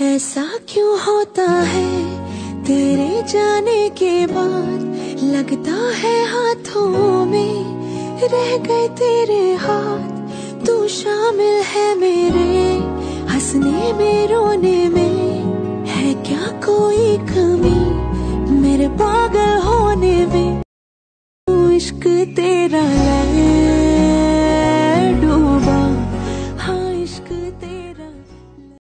ऐसा क्यों होता है तेरे जाने के बाद, लगता है हाथों में रह गए तेरे हाथ। तू शामिल है मेरे हंसने में रोने में, है क्या कोई कमी मेरे पागल होने में। इश्क तेरा